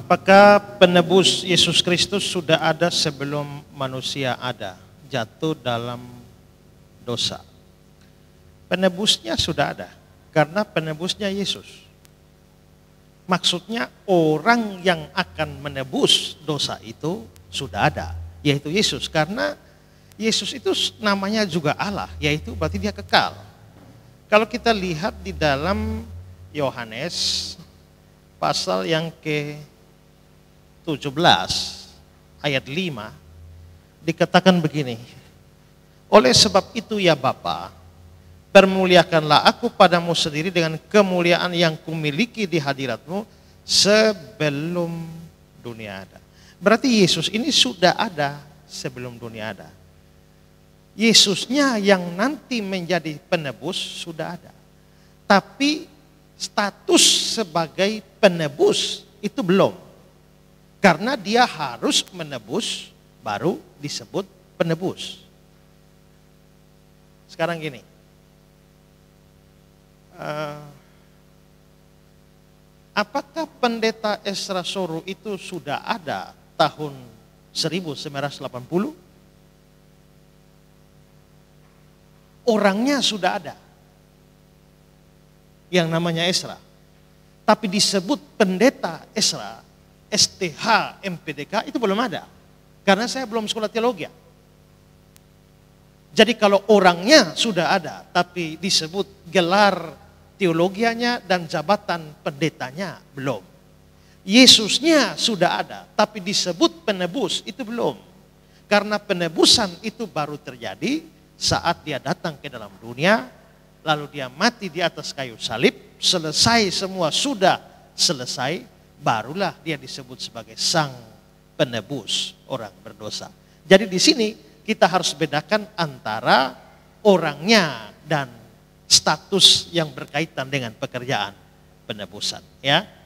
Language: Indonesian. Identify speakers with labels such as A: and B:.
A: Apakah penebus Yesus Kristus sudah ada sebelum manusia ada, jatuh dalam dosa? Penebusnya sudah ada, karena penebusnya Yesus. Maksudnya orang yang akan menebus dosa itu sudah ada, yaitu Yesus. Karena Yesus itu namanya juga Allah, yaitu berarti dia kekal. Kalau kita lihat di dalam Yohanes pasal yang ke-17 ayat 5 dikatakan begini. Oleh sebab itu ya Bapa, permuliakanlah aku padamu sendiri dengan kemuliaan yang kumiliki di hadiratmu sebelum dunia ada. Berarti Yesus ini sudah ada sebelum dunia ada. Yesusnya yang nanti menjadi penebus sudah ada. Tapi status sebagai penebus itu belum. Karena dia harus menebus baru disebut penebus. Sekarang gini. Apakah pendeta Ezra Soru itu sudah ada tahun 1980? Orangnya sudah ada. Yang namanya Ezra. Tapi disebut pendeta Ezra, STH MPDK itu belum ada. Karena saya belum sekolah teologi. Jadi kalau orangnya sudah ada, tapi disebut gelar teologianya dan jabatan pendetanya belum. Yesusnya sudah ada, tapi disebut penebus itu belum. Karena penebusan itu baru terjadi saat dia datang ke dalam dunia, lalu dia mati di atas kayu salib, selesai semua sudah selesai, barulah dia disebut sebagai sang penebus orang berdosa. Jadi di sini kita harus bedakan antara orangnya dan status yang berkaitan dengan pekerjaan penebusan, ya.